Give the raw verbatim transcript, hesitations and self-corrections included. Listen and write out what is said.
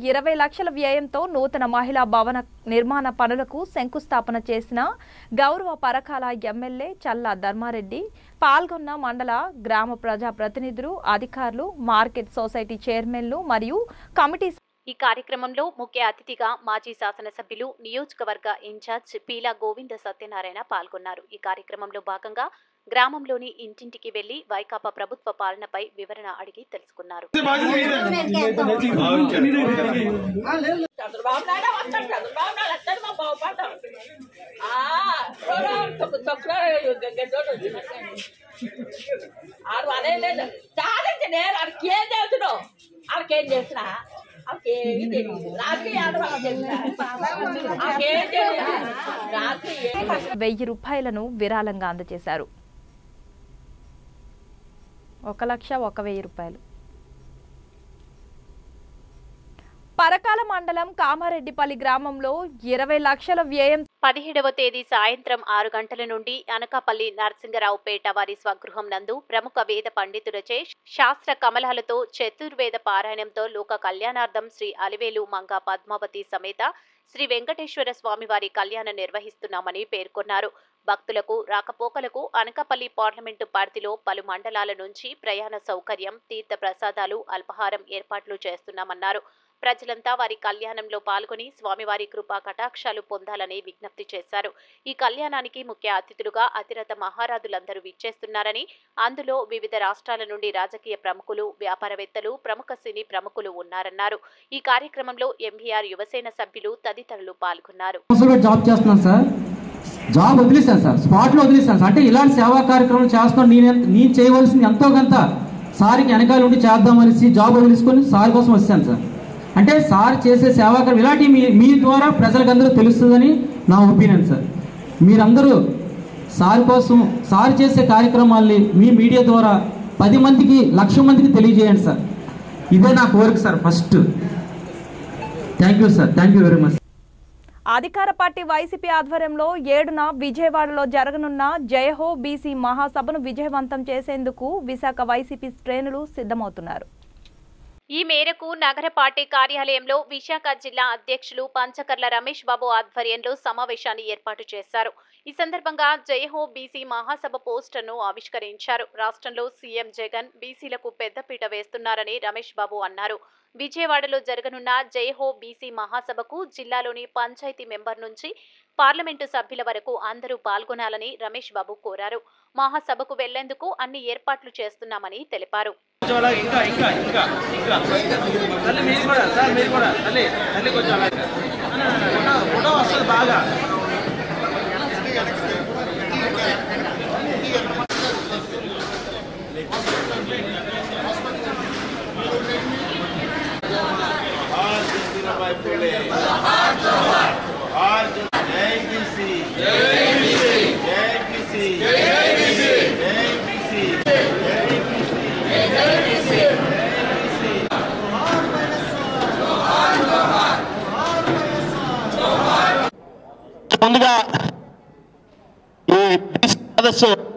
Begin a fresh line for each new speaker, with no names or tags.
ఇరవై లక్షల వ్యయంతో నూతన మహిళా భవన నిర్మాణ పనులకు శంకుస్థాపన చేసిన గౌరవ పరకాల ఎమ్మెల్యే చల్లా ధర్మారెడ్డి పాల్గొన్న మండల గ్రామ ప్రజా ప్రతినిధులు అధికారులు మార్కెట్ సొసైటీ చైర్మన్లు మరియు కమిటీ
ఈ కార్యక్రమంలో ముఖ్య అతిథిగా మాజీ శాసనసభ్యులు నియోజకవర్గ ఇన్ఛార్జ్ పీలా గోవింద సత్యనారాయణ పాల్గొన్నారు। ఈ కార్యక్రమంలో భాగంగా గ్రామంలోని ఇంటింటికి వెళ్లి వైకాపా ప్రభుత్వ పాలనపై వివరణ అడిగి తెలుసుకున్నారు।
వెయ్యి రూపాయలను విరాళంగా అందజేశారు। ఒక లక్ష ఒక వెయ్యి రూపాయలు। పరకాల మండలం కామారెడ్డిపల్లి గ్రామంలో ఇరవై లక్షల వ్యయం
పదిహేడవ తేదీ సాయంత్రం ఆరు గంటల నుండి అనకాపల్లి నరసింగరావుపేట వారి స్వగృహం నందు ప్రముఖ వేద పండితులచే శాస్త్ర కమలాలతో చతుర్వేద పారాయణంతో లోక కళ్యాణార్థం శ్రీ అలివేలు మంగ పద్మావతి సమేత శ్రీ వెంకటేశ్వర స్వామి వారి కళ్యాణం నిర్వహిస్తున్నామని పేర్కొన్నారు। భక్తులకు రాకపోకలకు అనకాపల్లి పార్లమెంటు పరిధిలో పలు మండలాల నుంచి ప్రయాణ సౌకర్యం, తీర్థ ప్రసాదాలు, అల్పాహారం ఏర్పాట్లు చేస్తున్నామన్నారు। ప్రజలంతా వారి కళ్యాణంలో పాల్గొని స్వామివారి కృపా కటాక్షాలు పొందాలని విజ్ఞప్తి చేశారు। ఈ కళ్యాణానికి ముఖ్య అతిథులుగా అతిరథ మహారాజులందరూ విచ్చేస్తున్నారని, అందులో వివిధ రాష్ట్రాల నుండి రాజకీయ ప్రముఖులు, వ్యాపారవేత్తలు, ప్రముఖ సినీ ప్రముఖులు ఉన్నారన్నారు। ఈ కార్యక్రమంలో ఎంవీఆర్ యువసేన సభ్యులు తదితరులు పాల్గొన్నారు।
జాబ్ వదిలేసాను సార్, స్పాట్ లో వదిలేసాను। అంటే ఇలాంటి సేవా కార్యక్రమం చేస్తున్నాను, నేను నేను చేయవలసింది ఎంతో కొంత సార్కి వెనకాల ఉండి చేద్దామనేసి జాబ్ వదిలేసుకొని సార్ కోసం వచ్చాను సార్। అంటే సార్ చేసే సేవాకారం ఇలాంటి మీ మీ ద్వారా ప్రజలకందరూ తెలుస్తుందని నా ఒపీనియన్ సార్। మీరందరూ సార్ కోసం సార్ చేసే కార్యక్రమాల్ని మీ మీడియా ద్వారా పది మందికి లక్ష మందికి తెలియజేయండి సార్। ఇదే నా కోరిక sir first. Thank you sir, thank you very much.
అధికార పార్టీ వైసీపీ ఆధ్వర్యంలో ఏడున విజయవాడలో జరగనున్న జయహో బీసీ మహాసభను విజయవంతం చేసేందుకు విశాఖ వైసీపీ శ్రేణులు సిద్ధమవుతున్నారు।
ఈ మేరకు నగర పార్టీ కార్యాలయంలో విశాఖ జిల్లా అధ్యక్షులు పంచకర్ల రమేష్ బాబు ఆధ్వర్యంలో సమావేశాన్ని ఏర్పాటు చేశారు। ఈ సందర్భంగా జయహో బీసీ మహాసభ పోస్టర్ను ఆవిష్కరించారు। రాష్ట్రంలో సీఎం జగన్ బీసీలకు పెద్దపీట వేస్తున్నారని రమేష్ బాబు అన్నారు। విజయవాడలో జరగనున్న జయహో బీసీ మహాసభకు జిల్లాలోని పంచాయతీ మెంబర్ నుంచి పార్లమెంటు సభ్యుల వరకు అందరూ పాల్గొనాలని రమేష్ బాబు కోరారు। మహాసభకు వెళ్లేందుకు అన్ని ఏర్పాట్లు చేస్తున్నామని తెలిపారు।
ముందుగా ఈ సదస్సు